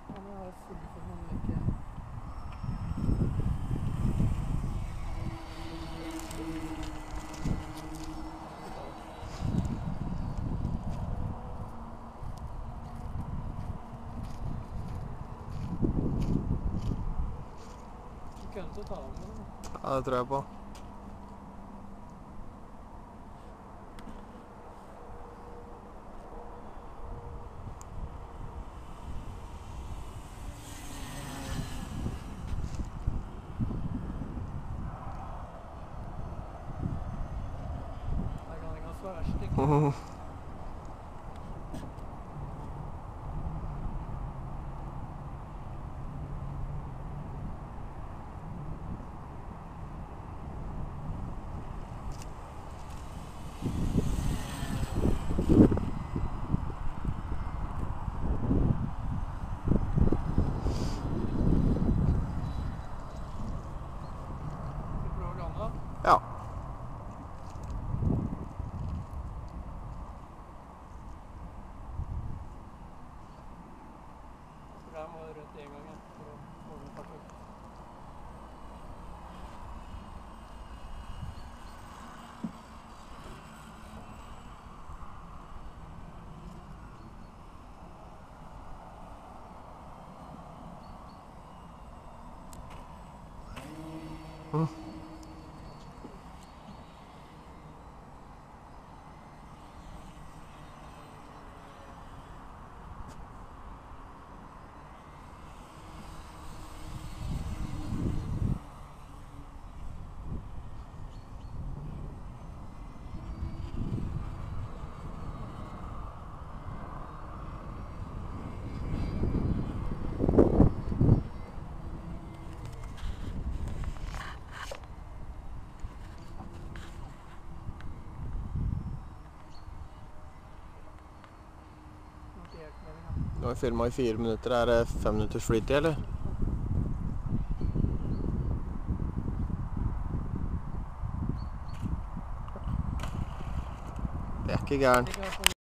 Han har fullført noen ikke. Du kunne så ta av med det. Ja, det tror jeg på. Der kan det ganske være verst, ikke? Ja. For der må du rundt en gang, ja, for å få den fart opp. Nå har vi filmet i 4 minutter. Er det 5 minutters flytid, eller? Det er ikke gærent.